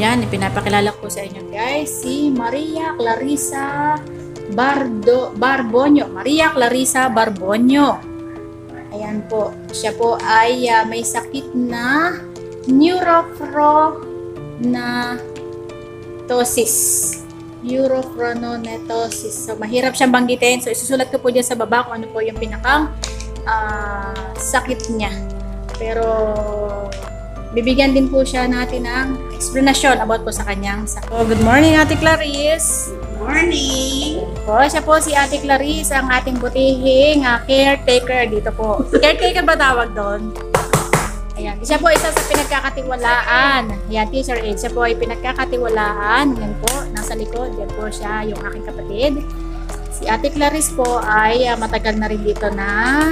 Ayan, ipinapakilala ko sa inyo guys, si Maria Clarissa Barbonyo. Maria Clarissa Barbonyo. Ayan po, siya po ay may sakit na neurochronatosis. Neurochronatosis. So, mahirap siyang banggitin. So, isusulat ko po dyan sa baba kung ano po yung pinakang sakit niya. Pero, bibigyan din po siya natin ng explanation about po sa kanyang sakit. So, good morning, Ate Clarice. Good morning. Po, siya po si Ate Clarice, ang ating butihing caretaker dito po. Caretaker ba tawag doon? Ayan. Siya po isa sa pinagkakatiwalaan. Ayan, Teacher Aid. Siya po ay pinagkakatiwalaan. Yan po, nasa likod. Yan po siya, yung aking kapatid. Si Ate Clarice po ay matagal na rin dito na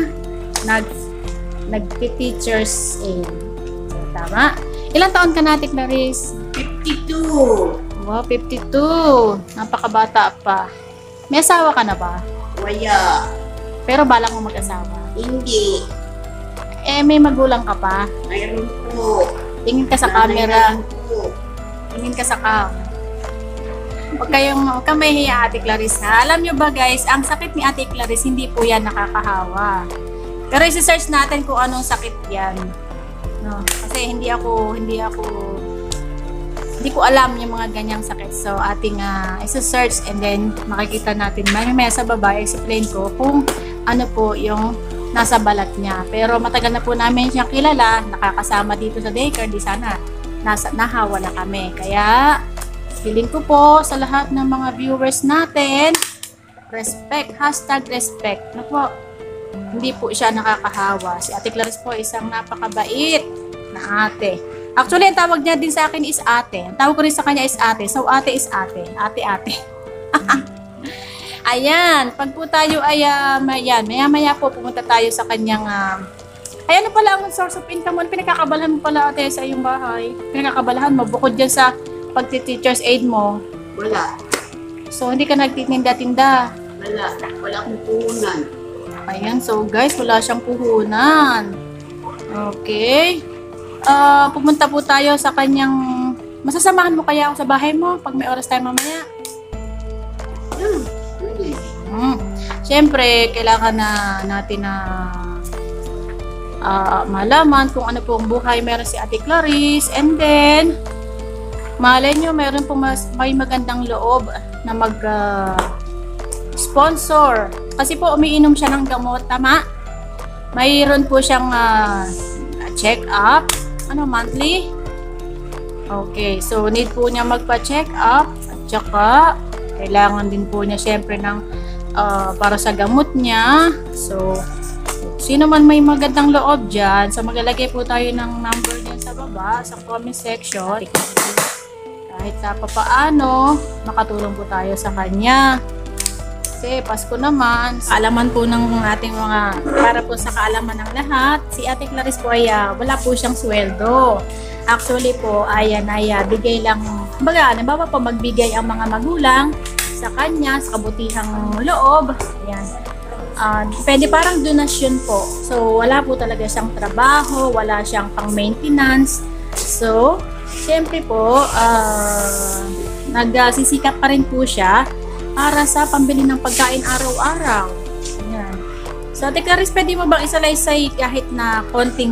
nag-teacher's aid. Tama. Ilang taon ka na, Ate Clarice? 52. Wow, 52. Napakabata pa. May asawa ka na ba? Waya. Pero balak mo mag-asawa. Hindi. May magulang ka pa? Mayroon po. Tingin ka sa camera. Mayroon po. Tingin ka sa cam. Huwag kang mahihiya, Ate Clarice, ha? Alam nyo ba, guys, ang sakit ni Ate Clarice, hindi po yan nakakahawa. Pero isi-search natin kung anong sakit yan. No, kasi hindi ko alam yung mga ganyang sakit. So, ating isa-search and then makikita natin. May sa baba, explain ko kung ano po yung nasa balat niya. Pero matagal na po namin siyang kilala, nakakasama dito sa daycare, di sana nahawa na kami. Kaya, feeling ko po sa lahat ng mga viewers natin, respect, #respect. Na po, hindi po siya nakakahawa. Si Ate Clarice po isang napakabait na ate. Actually, ang tawag niya din sa akin is ate. Ang tawag ko rin sa kanya is ate. So, ate is ate. Ate. Ayan. Pag po tayo ay, maya-maya po pumunta tayo sa kanyang, ayan na pala ang source of income mo. Pinagkakabalahan mo pala, ate, sa iyong bahay. Pinagkakabalahan mo. Bukod dyan sa pag-teacher's aid mo. Wala. So, hindi ka nagtitinda-tinda. Wala. Wala akong puhunan. Ayan, so guys, wala siyang puhunan. Okay. Pumunta po tayo sa kanyang... Masasamahan mo kaya ako sa bahay mo pag may oras tayo mamaya? Siyempre, kailangan na natin na malaman kung ano po ang buhay meron si Ate Clarice. And then, malay nyo, meron po may magandang loob na sponsor. Kasi po umiinom siya ng gamot, tama? Mayroon po siyang check-up. Ano, monthly? Okay, so need po niya magpa-check up. At saka, kailangan din po niya syempre ng para sa gamot niya. So, sino man may magandang loob dyan, so maglalagay po tayo ng number niya sa baba, sa comment section. Kahit sa papaano, makatulong po tayo sa kanya. Kasi Pasko naman, kaalaman po ng ating para po sa kaalaman ng lahat, si Ate Clarice po ay wala po siyang sweldo. Actually po, bigay lang, baga po magbigay ang mga magulang sa kanya, sa kabutihang loob. Ayan. Pwede parang donasyon po. So, wala po talaga siyang trabaho, wala siyang pang-maintenance. So, siyempre po, nagsisikap pa rin po siya para sa pambili ng pagkain araw-araw. Ayan. So, Ate Clarice, pwede mo bang isalaysay kahit na konti,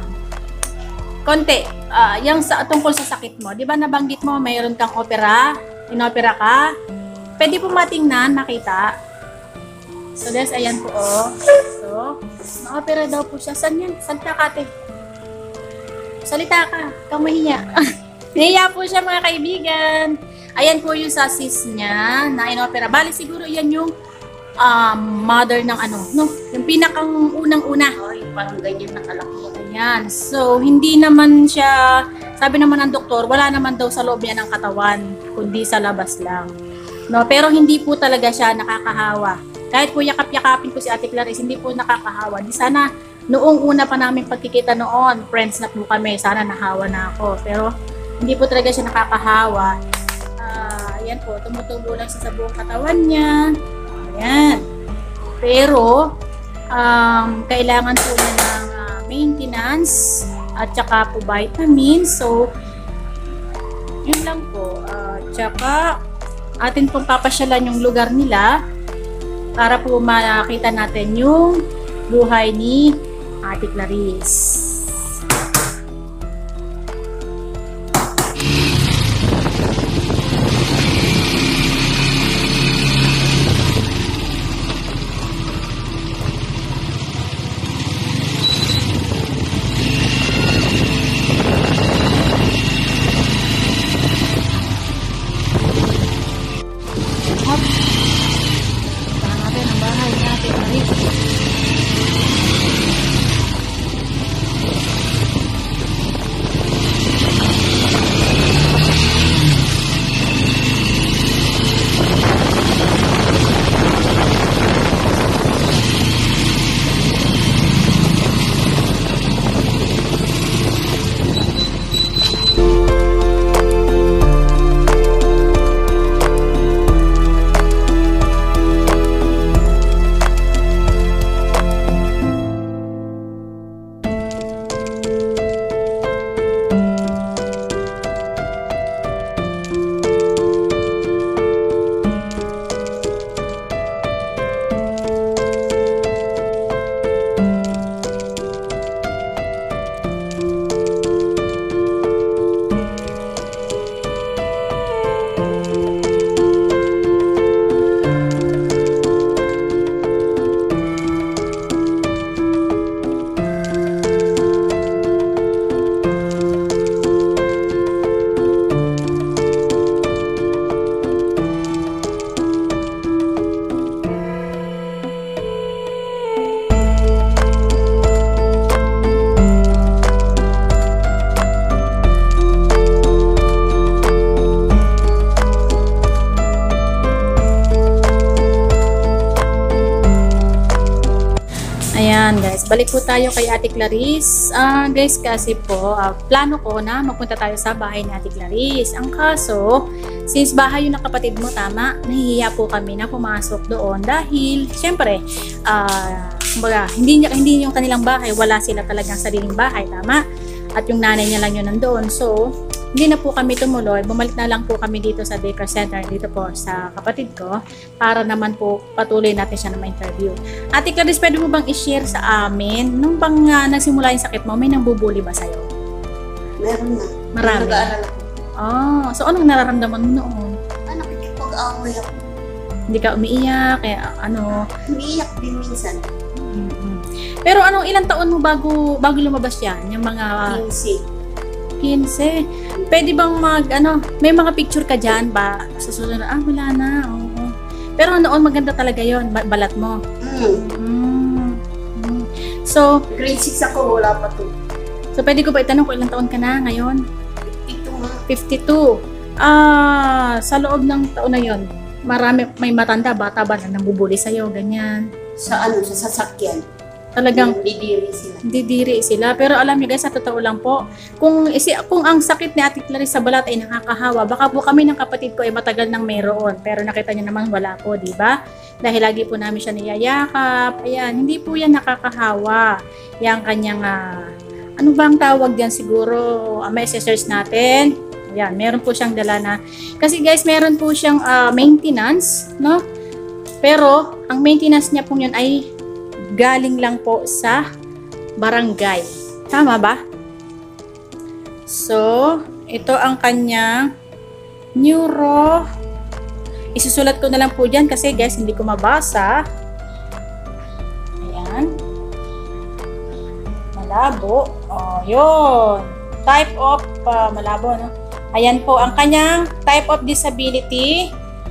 yung tungkol sa sakit mo? Di ba nabanggit mo, mayroon kang inopera ka? Pwede po matingnan, makita. So, guys, ayan po, oh. So, na-opera daw po siya. Saan yan? Saan ka, Ate? Salita ka. Kang mahiya. Nahiya po siya, mga kaibigan. Ayan po yung sa sis niya na inopera. Bali siguro yan yung mother ng yung pinakang unang-una. Yung parang ganyan nakalaki. Ayan. So, hindi naman siya, sabi naman ng doktor, wala naman daw sa loob niya ng katawan, kundi sa labas lang. No, pero hindi po talaga siya nakakahawa. Kahit po yakap-yakapin ko si Ate Clarice, hindi po nakakahawa. Di sana, noong una pa namin pagkikita noon, friends na po kami, sana nahawa na ako. Pero, hindi po talaga siya nakakahawa. Ayan po, tumutubo lang siya sa buong katawan niya. Ayan. Pero, kailangan po niya ng maintenance at saka po vitamins. So, Yun lang po. Tsaka, atin pong papasyalan yung lugar nila para po makita natin yung buhay ni Ate Clarice. Ayan guys, balik po tayo kay Ate Clarice. Guys, kasi po, plano ko na magpunta tayo sa bahay ni Ate Clarice. Ang kaso, since bahay yung nakapatid mo, tama, nahihiya po kami na pumasok doon dahil, syempre, kumbaga, hindi yung kanilang bahay, wala sila talagang sariling bahay, tama? At yung nanay niya lang yun nandoon. So, hindi na po kami tumuloy. Bumalik na lang po kami dito sa daycare center, dito po sa kapatid ko, para naman po patuloy natin siya na ma-interview. Ate Clarice, pwede mo bang i-share sa amin, nung bang nagsimula yung sakit mo, may nambubuli ba sa'yo? Meron na. Marami? Nag-aaral ako. So anong nararamdaman mo noon? Nakikipag-away ako. Hindi ka umiiyak, kaya ano? Umiiyak din minsan. Pero ilang taon mo bago lumabas yan? Yung mga 15. Pwede bang may mga picture ka dyan ba? Sa susunod, wala na. Oo. Pero noon maganda talaga yon, balat mo. So, grade 6 ako, wala pa to. So, pwede ko ba itanong kung ilang taon ka na ngayon? 52. Sa loob ng taon na yon, may matanda, bata ba na nambubuli sa'yo, ganyan? Sa sasakyan. Talagang didiri sila. Pero alam niyo guys, sa totoo lang po, kung ang sakit ni Ate Clarice sa balat ay nakakahawa, baka po kami ng kapatid ko ay matagal nang mayroon. Pero nakita niyo naman wala po, di ba? Dahil lagi po namin siya niyayakap. Ayan, hindi po yan nakakahawa. Yang kanyang, ano bang tawag diyan siguro? May search natin. Ayan, meron po siyang dala na. Kasi guys, meron po siyang maintenance, no? Pero, ang maintenance niya po yun ay galing lang po sa barangay. Tama ba? So, ito ang kanyang neuro. Isusulat ko na lang po dyan kasi guys, hindi ko mabasa. Ayan. Malabo. Yun. Type of, malabo, no? Ayan po, ang kanyang type of disability,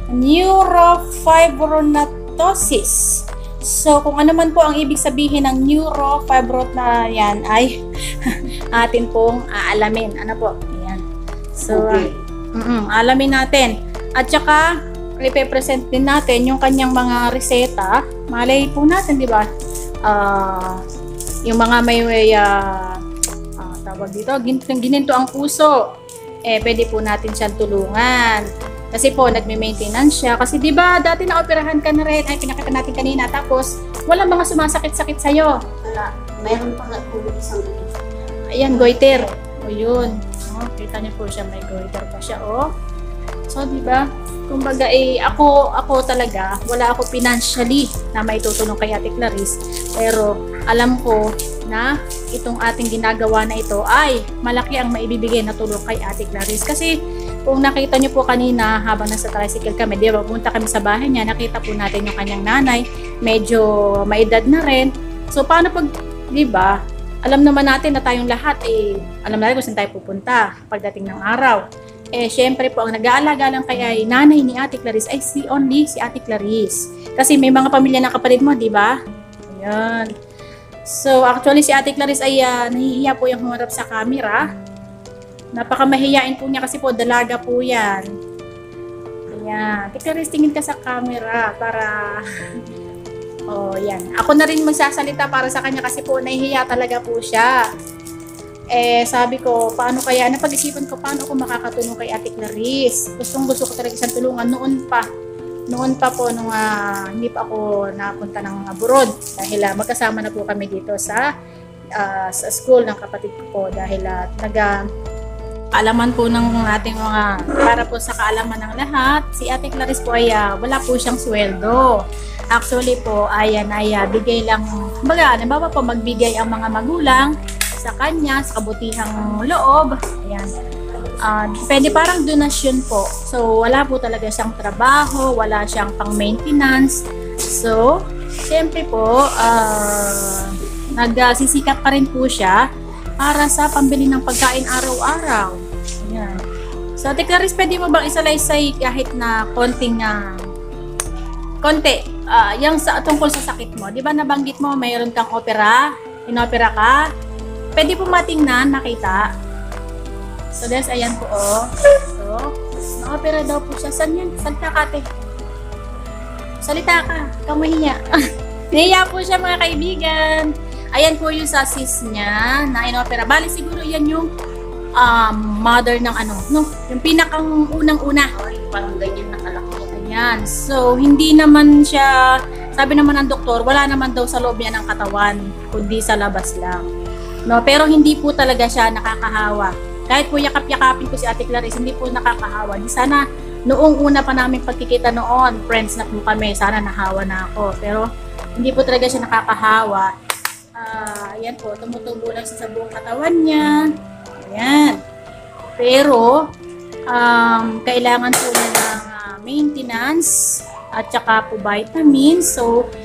neurofibromatosis. So, kung ano man po ang ibig sabihin ng neurofibromatosis na yan ay atin pong aalamin. Ano po? Ayan. So, okay. Alamin natin. At saka, ipe-present din natin yung kanyang mga reseta. Malay po natin, di ba? Yung mga may tawag dito, gininto ang puso. Pwede po natin siyang tulungan. Kasi po, nagme-maintenance siya. Kasi di ba dati na-operahan ka na rin, ay pinakita natin kanina, tapos walang mga sumasakit-sakit sa'yo. Wala. Mayroon pa nga po isang ayan, goiter. O yun. Oh, kita niyo po siya, may goiter pa siya, oh. So, di ba? Kumbaga, ako talaga, wala ako financially na maitutulong kay Ate Clarice. Pero, alam ko na itong ating ginagawa na ito ay malaki ang maibibigay na tulong kay Ate Clarice. Kasi, kung nakita niyo po kanina habang nasa tricycle kami, di ba, pumunta kami sa bahay niya, nakita po natin yung kanyang nanay, medyo maedad na rin. So, paano pag, di ba, alam naman natin na tayong lahat, alam natin kung saan tayo pupunta pagdating ng araw. Syempre po, ang nag-aalaga lang kaya ay nanay ni Ate Clarice ay si Ate Clarice. Kasi may mga pamilya na kapatid mo, di ba? Ayan. So, actually, si Ate Clarice ay nahihiya po yung humarap sa camera. Napakamahiyain po niya kasi po, dalaga po yan. Ayan. Ate Clarice, tingin ka sa camera para... Oh, yan. Ako na rin magsasalita para sa kanya kasi po, nahihiya talaga po siya. Sabi ko, paano kaya, napag-isipan ko, paano ako makakatulong kay Ate Clarice? Gusto ko talaga siyang tulungan noon pa po, nung hindi pa ako napunta ng abroad. Dahil magkasama na po kami dito sa school ng kapatid ko po. Dahil kaalaman po ng ating para po sa kaalaman ng lahat, si Ate Clarice po ay wala po siyang sweldo. Actually po, bigay lang, halimbawa po, magbigay ang mga magulang sa kanya, sa kabutihang loob. Ayan. Depende, parang donasyon po. So, wala po talaga siyang trabaho, wala siyang pang-maintenance. So, siyempre po, nagsisikap pa rin po siya para sa pambili ng pagkain araw-araw. Ayan. So, Ate Clarice, pwede mo bang isalaysay kahit na konti, yung tungkol sa sakit mo? Di ba nabanggit mo, mayroon kang inopera ka? Pwede po matingnan, makita. So, guys, ayan po, oh. So, na-opera daw po siya. Saan yan? Salita ka, ate. Salita ka. Ikaw mahiya. Nahiya po siya, mga kaibigan. Ayan po yung sa sis niya na inopera. Bali, siguro yan yung mother ng yung pinakang unang-una. Parang ganyan nakalaki. Ayan. So, hindi naman siya, sabi naman ng doktor, wala naman daw sa loob niya ng katawan, kundi sa labas lang. No, pero hindi po talaga siya nakakahawa. Kahit po yakap-yakapin ko si Ate Clarice, hindi po nakakahawa. Di sana, noong una pa namin pagkikita noon, friends na po kami, sana nahawa na ako. Pero, hindi po talaga siya nakakahawa. Ayan po, tumutubo lang siya sa buong katawan niya. Ayan. Pero, kailangan po niya ng maintenance at saka po vitamins. So,